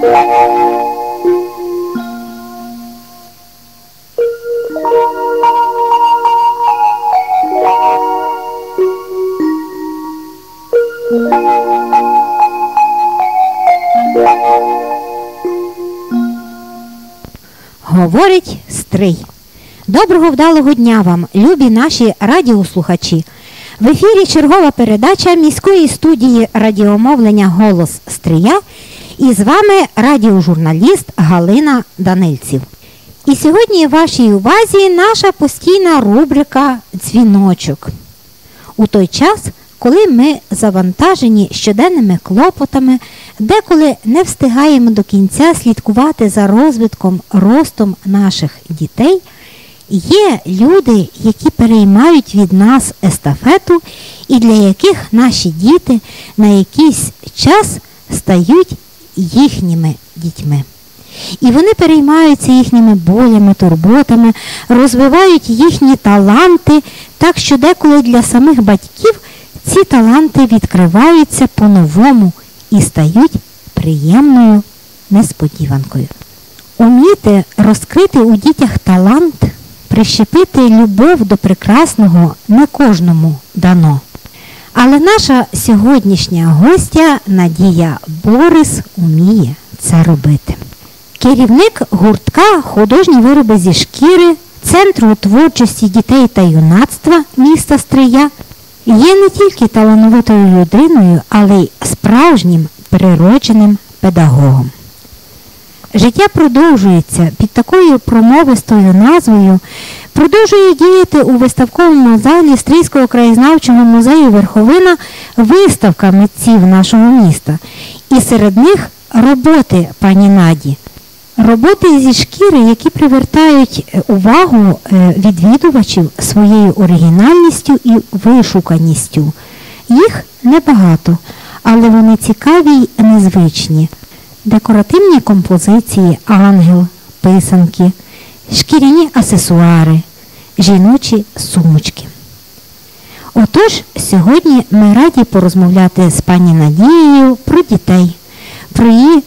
Говорить Стрий. Доброго вдалого дня вам, любі наші радіослухачі. В ефірі чергова передача міської студії радіомовлення «Голос Стрия» і з вами радіожурналіст Галина Данильців. І сьогодні вашій увазі наша постійна рубрика «Дзвіночок». У той час, коли ми завантажені щоденними клопотами, деколи не встигаємо до кінця слідкувати за розвитком, ростом наших дітей, є люди, які переймають від нас естафету і для яких наші діти на якийсь час стають їхніми дітьми. І вони переймаються їхніми болями, турботами, розвивають їхні таланти, так що деколи для самих батьків ці таланти відкриваються по-новому і стають приємною несподіванкою. Уміти розкрити у дітях талант, прищепити любов до прекрасного не кожному дано. Але наша сьогоднішня гостя Надія Борис уміє це робити. Керівник гуртка «Художні вироби зі шкіри» Центру творчості дітей та юнацтва міста Стрия є не тільки талановитою людиною, але й справжнім природженим педагогом. Життя продовжується під такою промовистою назвою, продовжує діяти у виставковому залі Стрийського краєзнавчого музею «Верховина» виставка митців нашого міста. І серед них роботи пані Наді. Роботи зі шкіри, які привертають увагу відвідувачів своєю оригінальністю і вишуканістю. Їх небагато, але вони цікаві й незвичні. Декоративні композиції, ангел, писанки, шкіряні аксесуари, жіночі сумочки. Отож, сьогодні ми раді порозмовляти з пані Надією про дітей, про її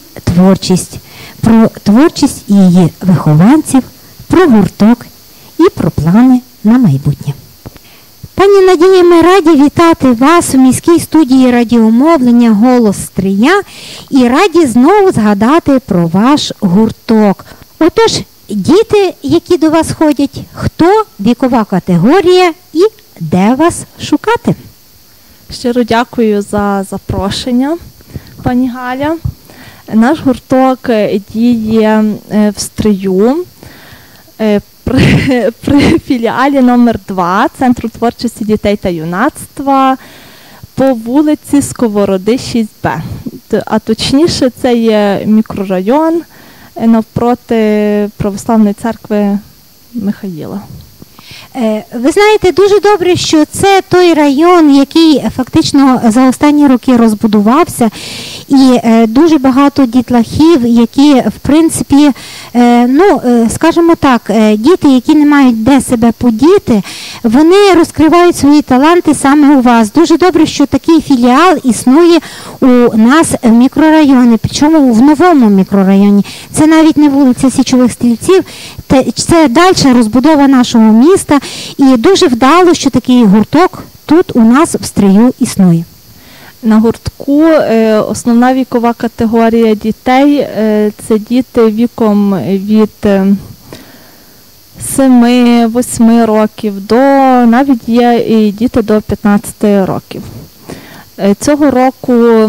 творчість її вихованців, про гурток і про плани на майбутнє. Пані Надія, ми раді вітати вас у міській студії радіомовлення «Голос Стрия» і раді знову згадати про ваш гурток. Отож, діти, які до вас ходять, хто, вікова категорія і де вас шукати? Щиро дякую за запрошення, пані Галя. Наш гурток діє в Стрию при філіалі номер 2 Центру творчості дітей та юнацтва по вулиці Сковороди, 6Б. А точніше, це є мікрорайон навпроти Православної церкви Михаїла. Ви знаєте, дуже добре, що це той район, який фактично за останні роки розбудувався, і дуже багато дітлахів, які, в принципі, скажімо так, діти, які не мають де себе подіти, вони розкривають свої таланти саме у вас. Дуже добре, що такий філіал існує у нас в мікрорайоні, причому в новому мікрорайоні. Це навіть не вулиця Січових Стрільців, це далі розбудова нашого міста. І дуже вдало, що такий гурток тут у нас в Стрию існує. На гуртку основна вікова категорія дітей – це діти віком від 7-8 років до, навіть є і діти до 15 років. Цього року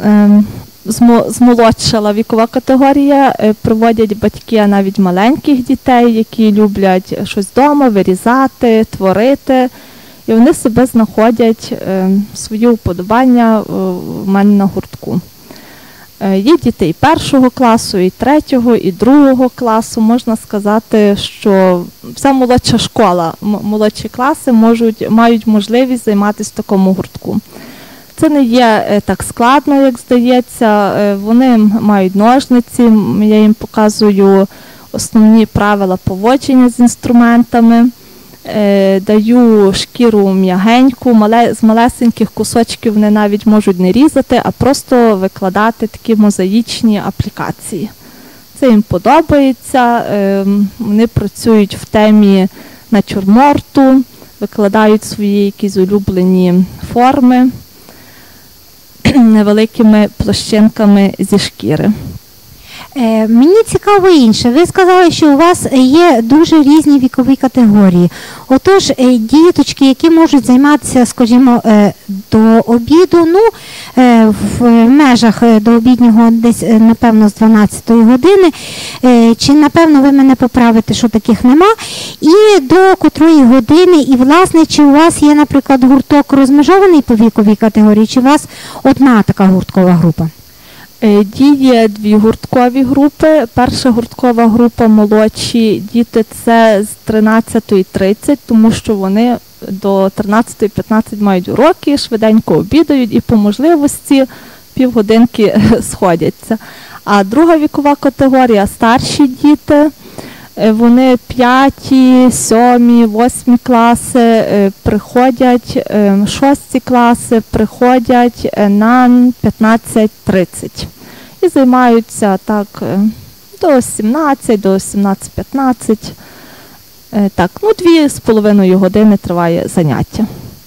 змолодшала вікова категорія, приводять батьки навіть маленьких дітей, які люблять щось вдома вирізати, творити. І вони себе знаходять, свої уподобання в мене на гуртку. Є діти і 1 класу, і 3, і 2 класу. Можна сказати, що вся молодша школа, молодші класи мають можливість займатися в такому гуртку. Це не є так складно, як здається. Вони мають ножниці, я їм показую основні правила поводження з інструментами. Даю шкіру м'ягеньку, з малесеньких кусочків вони навіть можуть не різати, а просто викладати такі мозаїчні аплікації. Це їм подобається, вони працюють в темі натюрморту, викладають свої якісь улюблені форми невеликими площинками зі шкіри. Мені цікаво інше. Ви сказали, що у вас є дуже різні вікові категорії. Отож, діточки, які можуть займатися, скажімо, до обіду, в межах до обіднього десь, напевно, з 12-ї години, чи, напевно, ви мене поправите, що таких нема, і до котрої години, і, власне, чи у вас є, наприклад, гурток розмежований по віковій категорії, чи у вас одна така гурткова група? Діє дві гурткові групи. Перша гурткова група молодші діти – це з 13:30, тому що вони до 13:15 мають уроки, швиденько обідають і по можливості півгодинки сходяться. А друга вікова категорія – старші діти. Вони 5, 7, 8 класи приходять, 6 класи приходять на 15:30 і займаються так до 17, до 17:15. Так, 2,5 години триває заняття.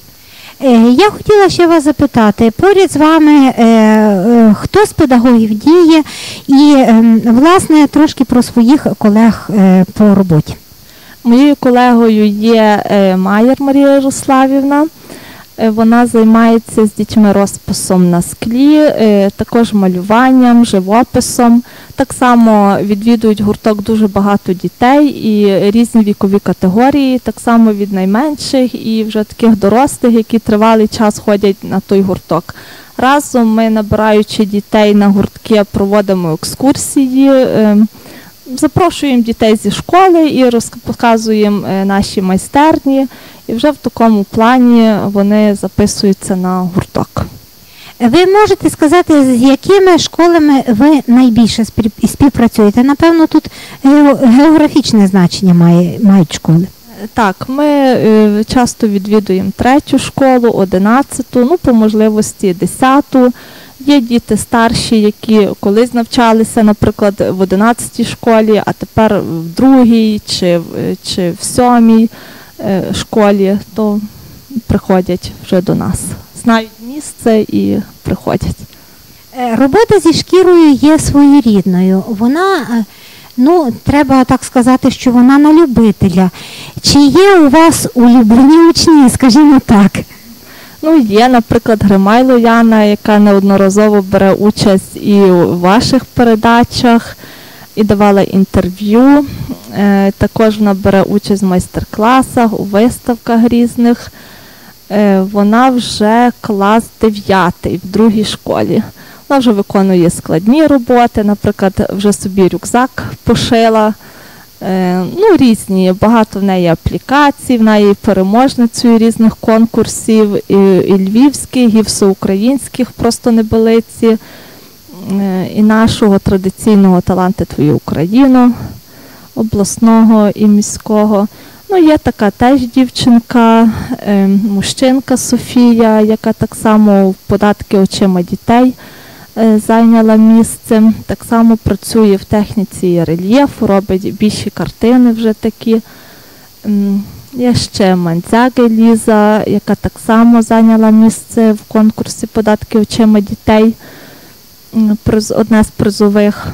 Я хотіла ще вас запитати, поряд з вами хто з педагогів діє і, власне, трошки про своїх колег по роботі. Моєю колегою є Маєр Марія Ярославівна. Вона займається з дітьми розписом на склі, також малюванням, живописом. Так само відвідують гурток дуже багато дітей і різні вікові категорії, так само від найменших і вже таких дорослих, які тривалий час ходять на той гурток. Разом ми, набираючи дітей на гуртки, проводимо екскурсії, запрошуємо дітей зі школи і показуємо наші майстерні. І вже в такому плані вони записуються на гурток. Ви можете сказати, з якими школами ви найбільше співпрацюєте? Напевно, тут географічне значення мають школи. Так, ми часто відвідуємо 3-ю школу, 11-ту, по можливості 10-ту. Є діти старші, які колись навчалися, наприклад, в 11-й школі, а тепер в 2-й чи в 7-й школі, то приходять вже до нас. Знають місце і приходять. Робота зі шкірою є своєрідною. Вона, треба так сказати, що вона на любителя. Чи є у вас улюблені учні, скажімо так? Є, наприклад, Гримайло Яна, яка неодноразово бере участь і у ваших передачах, і давала інтерв'ю. Також вона бере участь в майстер-класах, у виставках різних. Вона вже клас 9 в 2-й школі. Вона вже виконує складні роботи, наприклад, вже собі рюкзак пошила. Різні, багато в неї аплікацій, вона є переможницею різних конкурсів, і львівських, і всеукраїнських, просто небелиці, і нашого традиційного «Таланти Твої Україно», обласного і міського. Є така теж дівчинка, мужчинка Софія, яка так само в «Податки очима дітей» зайняла місце. Так само працює в техніці рельєфу, робить більші картини вже такі. Є ще Мандзяги Ліза, яка так само зайняла місце в конкурсі «Податки очима дітей», одне з призових.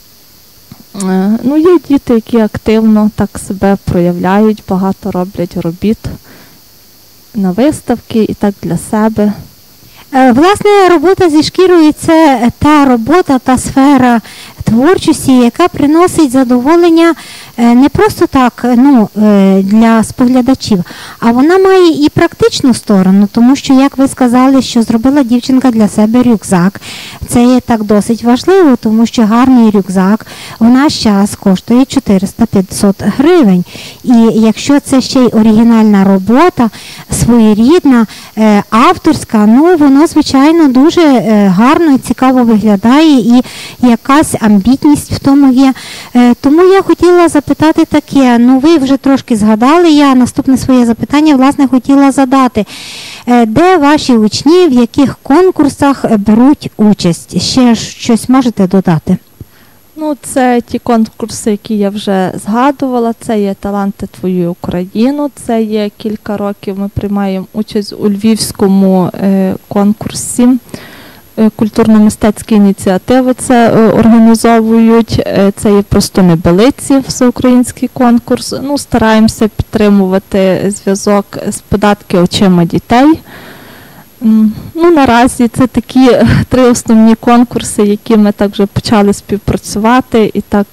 Є діти, які активно так себе проявляють, багато роблять робіт на виставки і так для себе. Власне, робота зі шкірою – це та робота, та сфера творчості, яка приносить задоволення не просто так для споглядачів, а вона має і практичну сторону, тому що, як ви сказали, що зробила дівчинка для себе рюкзак. Це є так досить важливо, тому що гарний рюкзак в наш час коштує 400-500 гривень. І якщо це ще й оригінальна робота, своєрідна, авторська, воно, звичайно, дуже гарно і цікаво виглядає, і якась амбітність в тому є. Тому я хотіла запитати запитати таке. Ну, ви вже трошки згадали, я наступне своє запитання, власне, хотіла задати. Де ваші учні, в яких конкурсах беруть участь? Ще щось можете додати? Ну, це ті конкурси, які я вже згадувала. Це є «Таланти твою Україну». Це є кілька років ми приймаємо участь у Львівському конкурсі. Культурно-мистецькі ініціативи це організовують. Це є просто «Небелиці», всеукраїнський конкурс. Ну, стараємося підтримувати зв'язок з «Податки очима дітей». Ну, наразі це такі 3 основні конкурси, які ми так вже почали співпрацювати і так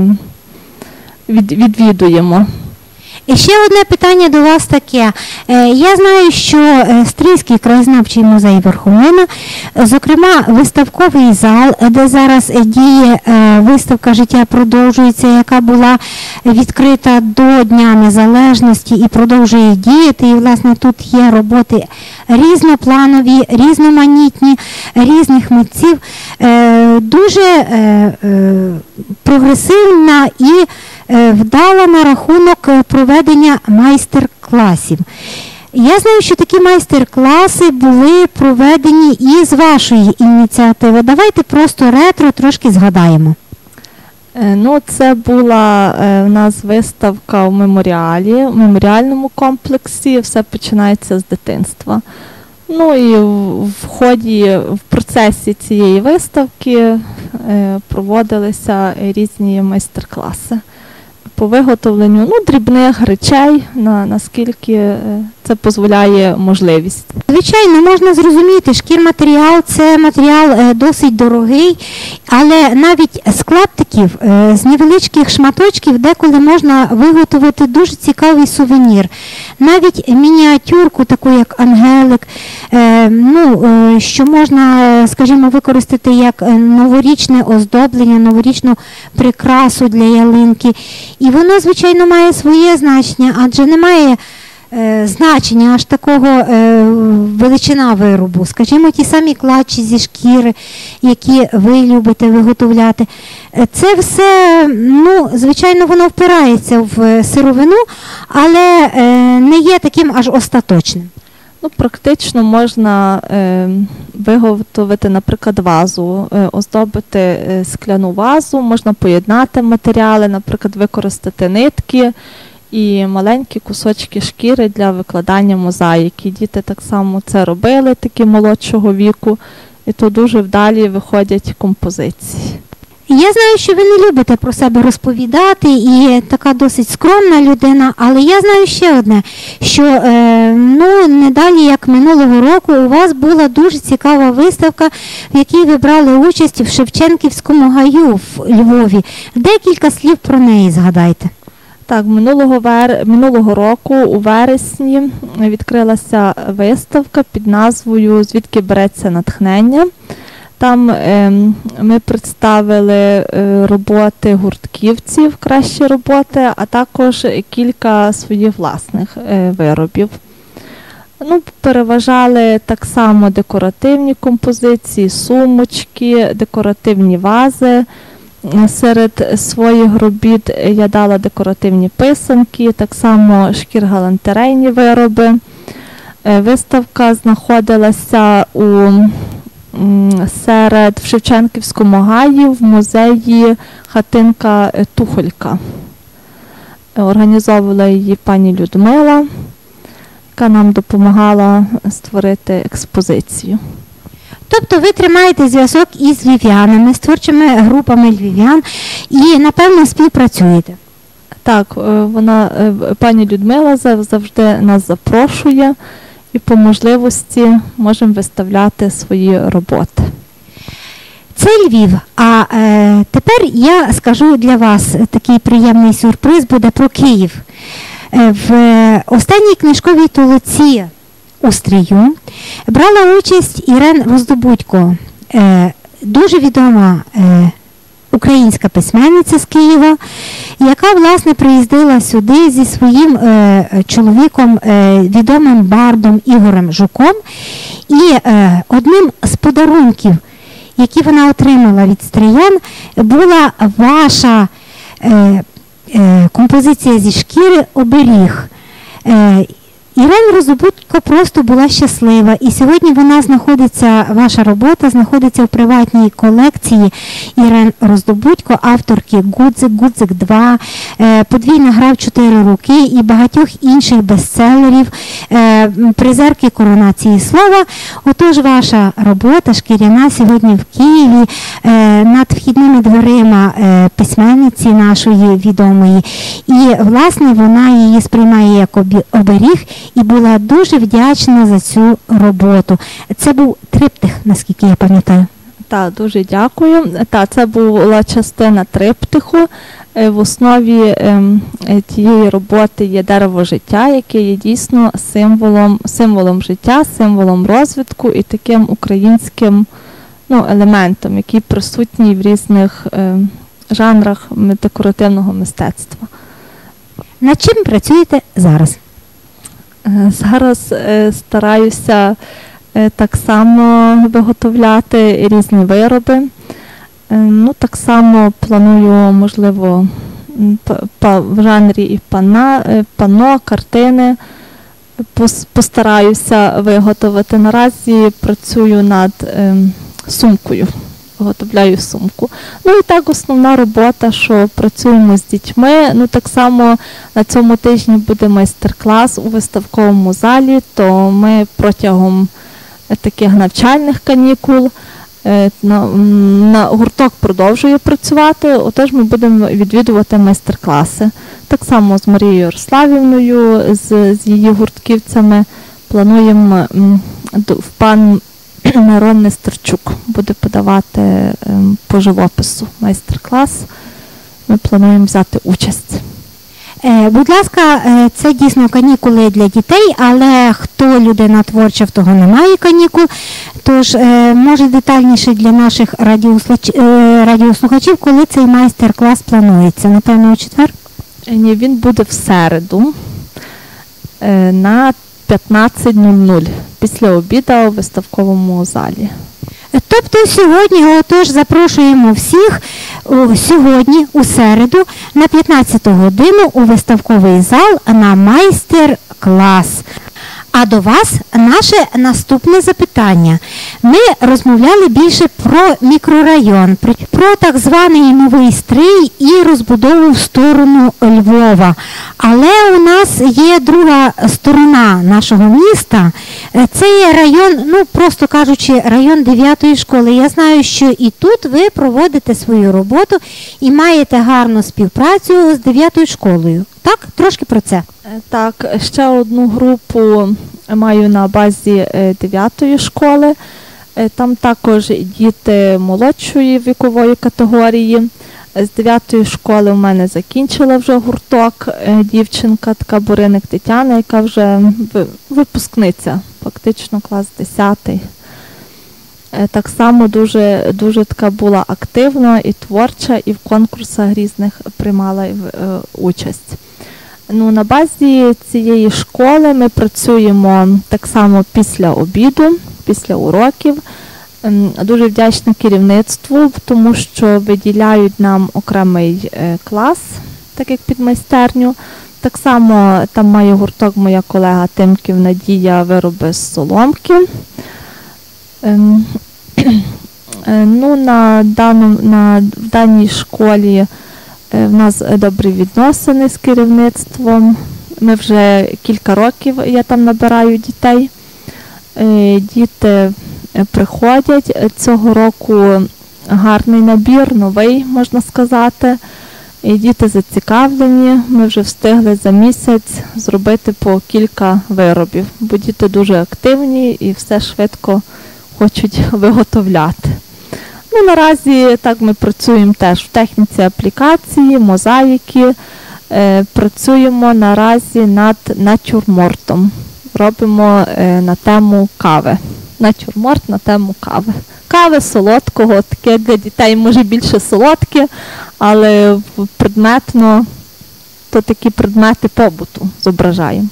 відвідуємо. І ще одне питання до вас таке. Я знаю, що Стрийський краєзнавчий музей Верховина, зокрема виставковий зал, де зараз діє виставка «Життя продовжується», яка була відкрита до Дня Незалежності і продовжує діяти. І, власне, тут є роботи різнопланові, різноманітні, різних митців. Дуже прогресивна і вдала на рахунок проведення майстер-класів. Я знаю, що такі майстер-класи були проведені і з вашої ініціативи. Давайте просто ретро трошки згадаємо. Ну, це була в нас виставка в меморіальному комплексі. Все починається з дитинства. Ну і в процесі цієї виставки проводилися різні майстер-класи по виготовленню дрібних речей, наскільки це дозволяє можливість. Звичайно, можна зрозуміти, шкірматеріал – це матеріал досить дорогий, але навіть з клаптиків, з невеличких шматочків деколи можна виготовити дуже цікавий сувенір. Навіть мініатюрку, таку як ангелик, що можна, скажімо, використати як новорічне оздоблення, новорічну прикрасу для ялинки. І воно, звичайно, має своє значення, адже немає значення аж такого величина виробу. Скажімо, ті самі клатчі зі шкіри, які ви любите виготовляти. Це все, звичайно, воно впирається в сировину, але не є таким аж остаточним. Практично можна виготовити, наприклад, вазу, оздобити скляну вазу, можна поєднати матеріали, наприклад, використати нитки і маленькі кусочки шкіри для викладання мозаїки. Діти так само це робили, такі молодшого віку, і то дуже вдалі виходять композиції. Я знаю, що ви не любите про себе розповідати і така досить скромна людина, але я знаю ще одне, що не далі, як минулого року, у вас була дуже цікава виставка, в якій ви брали участь в Шевченківському гаю в Львові. Декілька слів про неї згадайте. Так, минулого року у вересні відкрилася виставка під назвою «Звідки береться натхнення». Там ми представили роботи гуртківців, кращі роботи, а також кілька своїх власних виробів. Переважали так само декоративні композиції, сумочки, декоративні вази. Серед своїх робіт я дала декоративні писанки, так само шкір-галантерейні вироби. Виставка знаходилася в Шевченківському гаї в музеї хатинка Тухолька. Організовувала її пані Людмила, яка нам допомагала створити експозицію. Тобто ви тримаєте зв'язок із львів'янами, з творчими групами львів'ян і, напевно, співпрацюєте? Так, пані Людмила завжди нас запрошує і по можливості можемо виставляти свої роботи. Це Львів. А тепер я скажу для вас такий приємний сюрприз буде про Київ. В останній книжковій толоці у Стрию брала участь Ірен Роздобудько, дуже відома українська письменниця з Києва, яка, власне, приїздила сюди зі своїм чоловіком, відомим бардом Ігорем Жуком. І одним з подарунків, які вона отримала від стриян, була ваша композиція зі шкіри «Оберіг». Ірен Роздобудько просто була щаслива, і сьогодні вона знаходиться, ваша робота знаходиться в приватній колекції Ірен Роздобудько, авторки «Гудзик 2», «Подвійна гра в 4 руки» і багатьох інших бестселерів, призерки коронації слова. Отож, ваша робота шкіряна сьогодні в Києві над вхідними дверима письменниці нашої відомої. І, власне, вона її сприймає як оберіг, і була дуже вдячна за цю роботу. Це був триптих, наскільки я пам'ятаю. Так, дуже дякую. Так, це була частина триптиху. В основі тієї роботи є дерево життя, яке є дійсно символом життя, символом розвитку і таким українським елементом, який присутній в різних жанрах декоративного мистецтва. Над чим працюєте зараз? Зараз стараюся так само виготовляти різні вироби. Так само планую, можливо, в жанрі і панно, картини. Постараюся виготовити. Наразі працюю над сумкою. Виготовляю сумку. І так основна робота, що працюємо з дітьми. Так само на цьому тижні буде майстер-клас у виставковому залі, то ми протягом таких навчальних канікул гурток продовжує працювати, отож ми будемо відвідувати майстер-класи. Так само з Марією Ярославівною, з її гуртківцями плануємо пан Мирон Нестерчук буде подавати по живопису майстер-клас. Ми плануємо взяти участь. Будь ласка, це дійсно канікули для дітей, але хто людина творча, в того немає канікул. Тож, може детальніше для наших радіослухачів, коли цей майстер-клас планується? Напевно, у четвер? Ні, він буде в середу на 15:00 після обіду у виставковому залі. Тобто сьогодні, отож, запрошуємо всіх сьогодні, у середу, на 15 годину у виставковий зал на майстер-клас. А до вас наше наступне запитання. Ми розмовляли більше про мікрорайон, про так званий Новий Стрий і розбудову в сторону Львова. Але у нас є друга сторона нашого міста. Це є район, просто кажучи, район 9-ї школи. Я знаю, що і тут ви проводите свою роботу і маєте гарну співпрацю з 9-ю школою. Так? Трошки про це. Так, ще одну групу маю на базі 9-ї школи. Там також діти молодшої вікової категорії. З 9-ї школи в мене закінчила вже гурток дівчинка, така Буриник Тетяна, яка вже випускниця, фактично клас 10-й. Так само дуже така була активна і творча, і в конкурсах різних приймала участь. На базі цієї школи ми працюємо так само після обіду, після уроків. Дуже вдячна керівництву, тому що виділяють нам окремий клас, так як під майстерню. Так само там має гурток моя колега Тимків Надія вироби з соломки. В даній школі в нас добрі відносини з керівництвом. Ми вже кілька років, я там набираю дітей. Діти приходять. Цього року гарний набір, новий, можна сказати. І діти зацікавлені. Ми вже встигли за місяць зробити по кілька виробів, бо діти дуже активні і все швидко хочуть виготовляти. Наразі так ми працюємо теж в техніці аплікації, мозаїки. Працюємо наразі над натюрмортом. Робимо на тему кави. Натюрморт на тему кави. Кави, солодкого, таке для дітей може більше солодке, але предметно то такі предмети побуту зображаємо.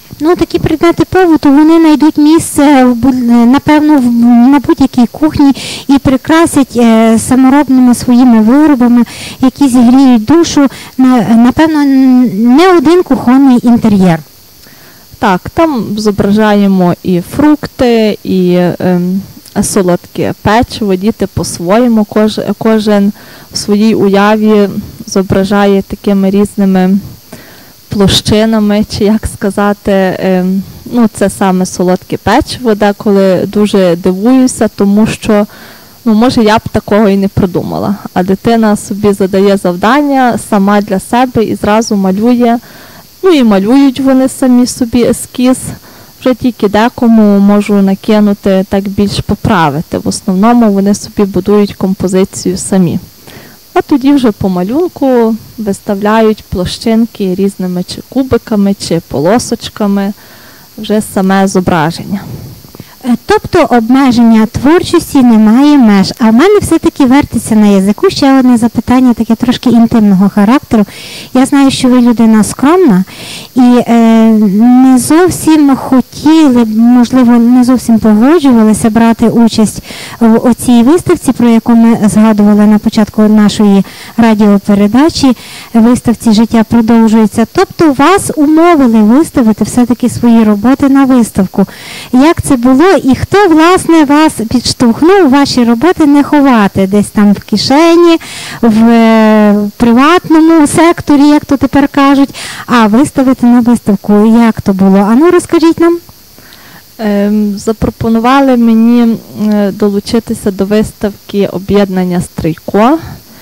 Ну, такі предмети побуту, вони знайдуть місце, напевно, на будь-якій кухні і прикрасять саморобними своїми виробами, які зігріють душу, напевно, не один кухонний інтер'єр. Так, там зображаємо і фрукти, і солодке печиво, діти по-своєму, кожен в своїй уяві зображає такими різними площинами, чи як сказати, це саме солодке печиво, деколи дуже дивуюся, тому що, може, я б такого і не придумала. А дитина собі задає завдання сама для себе і зразу малює, і малюють вони самі собі ескіз. Вже тільки декому можу накинути, так більш поправити. В основному вони собі будують композицію самі. А тоді вже по малюнку виставляють площинки різними чи кубиками, чи полосочками, вже саме зображення. Тобто обмеження творчості немає меж. А в мене все-таки вертиться на язику ще одне запитання, таке трошки інтимного характеру. Я знаю, що ви людина скромна і не зовсім хотіли, можливо, не зовсім погоджувалися брати участь в оцій виставці, про яку ми згадували на початку нашої радіопередачі, виставці «Життя продовжується». Тобто вас умовили виставити все-таки свої роботи на виставку. Як це було? І хто, власне, вас підштовхнув ваші роботи не ховати десь там в кишені, в приватному секторі, як то тепер кажуть, а виставити на виставку? Як то було? Ану, розкажіть нам. Запропонували мені долучитися до виставки об'єднання «Стрийко».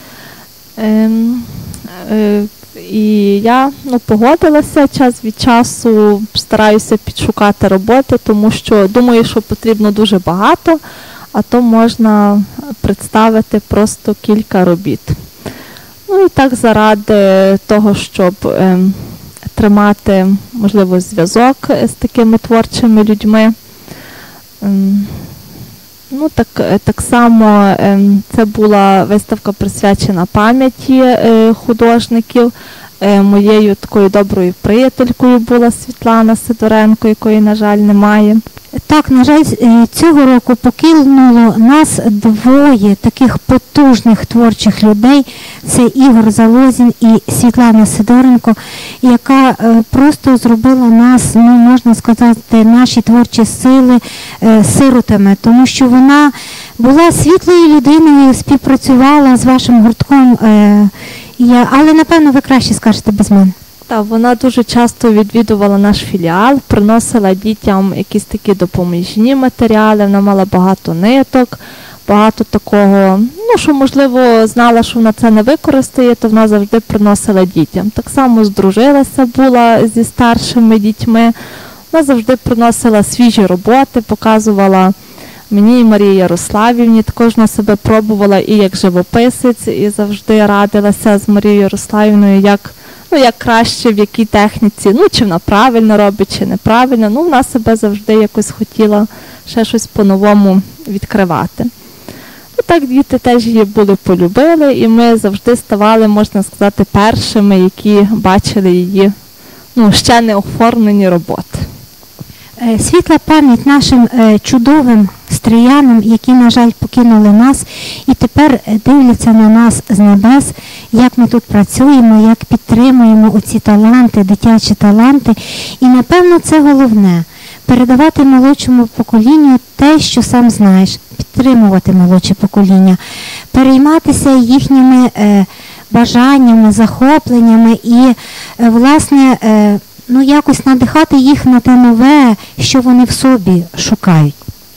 І я погодилася, час від часу стараюся підшукати роботи, тому що думаю, що потрібно дуже багато, а то можна представити просто кілька робіт. І так заради того, щоб тримати, можливо, зв'язок з такими творчими людьми. Так само це була виставка присвячена пам'яті художників. Моєю такою доброю приятелькою була Світлана Сидоренко, якої, на жаль, немає. Так, на жаль, цього року покинуло нас двоє таких потужних творчих людей. Це Ігор Залозін і Світлана Сидоренко, яка просто зробила нас, можна сказати, наші творчі сили сиротами, тому що вона була світлою людиною, співпрацювала з вашим гуртком, але, напевно, ви краще скажете без мене. Так, вона дуже часто відвідувала наш філіал, приносила дітям якісь такі допоміжні матеріали, вона мала багато ниток, багато такого, що, можливо, знала, що вона це не використає, то вона завжди приносила дітям. Так само здружилася була зі старшими дітьми, вона завжди приносила свіжі роботи, показувала мені і Марії Ярославівні, також вона себе пробувала і як живописець, і завжди радилася з Марією Ярославівною, як краще, в якій техніці, чи вона правильно робить, чи неправильно. Вона себе завжди якось хотіла ще щось по-новому відкривати. Так діти теж її полюбили, і ми завжди ставали, можна сказати, першими, які бачили її ще не оформлені роботи. Світла пам'ять нашим чудовим стріянам, які, на жаль, покинули нас і тепер дивляться на нас з небес, як ми тут працюємо, як підтримуємо оці таланти, дитячі таланти. І, напевно, це головне – передавати молодшому поколінню те, що сам знаєш, підтримувати молодше покоління, перейматися їхніми бажаннями, захопленнями і, власне, якось надихати їх на те нове, що вони в собі шукають.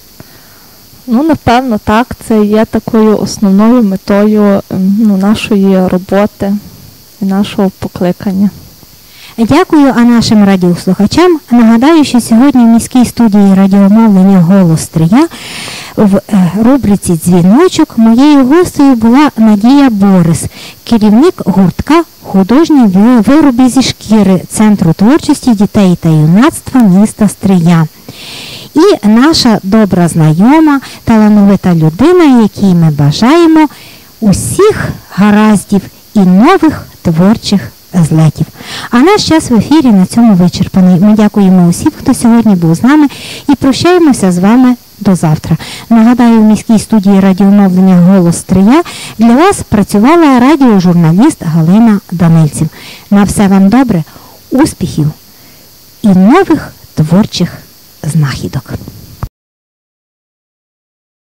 Напевно, так. Це є такою основною метою нашої роботи і нашого покликання. Дякую, а нашим радіослухачам нагадаю, що сьогодні в міській студії радіомовлення «Голос Стрия» в рубриці «Дзвіночок» моєю гостею була Надія Борис, керівник гуртка «Художні вироби зі шкіри» Центру творчості дітей та юнацтва міста Стрия. І наша добра знайома, талановита людина, якій ми бажаємо усіх гараздів і нових творчих злетів. А наш час в ефірі на цьому вичерпаний. Ми дякуємо усім, хто сьогодні був з нами, і прощаємося з вами до завтра. Нагадаю, в міській студії радіомовлення «Голос Стрия» для вас працювала радіожурналіст Галина Данильців. На все вам добре, успіхів і нових творчих знахідок.